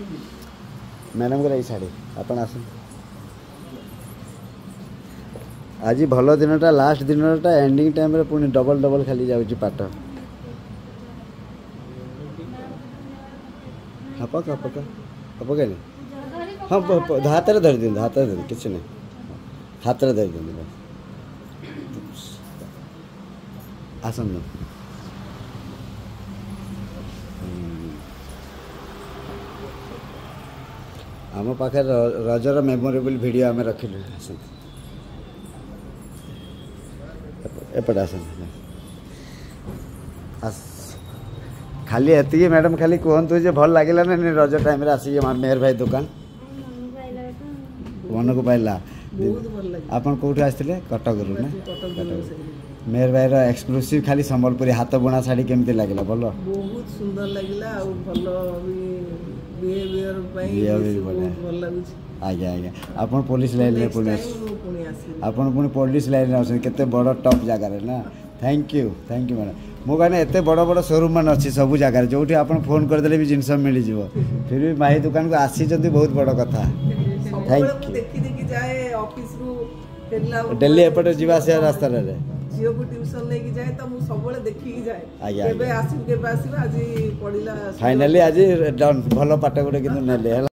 madam को शाढ़ी आपण आस आज भल दिनटा लास्ट दिनटा एंडिंग टाइम रे पुणी डबल डबल खाली जाउची पाट हपक हपक हपक हाँ हाथ में धरी दिखाते हाथ में धरी किसी नहीं हाथ में धरी दिखा आसन आम पाखे रजर मेमोरेबल वीडियो आम रखिलु एपटे आसन खाली एति मैडम खाली कहतु जे भल लगे ना रज टाइम आसिक मेहर भाई दुकान मन को पाइला आप कौट आसते कटक रू ना मेहर भाई एक्सक्लूसिव खाली संबलपुरी हाथ बुणा शाढ़ी केमती लगे भल बहुत सुंदर लगे आज्ञा आज्ञा आप पुलिस लाइन पुलिस आपड़ पुणी पुलिस लाइन में केते बड़ टॉप जगार ना थैंक यू मैडम मो कहने एत बड़ बड़ शोरूम मान अच्छी सब जगह जो आप फोन करदे भी जिनस मिल जाव फिर भी माही दुकान को आसी बहुत बड़ कथा थैंक यू डेली एपटे जावास रास्ता झील को ट्यूशन लेके जाए तो मुझे सब देखिकी जाए फाइनाली आज डन भल पाठ गोटे कि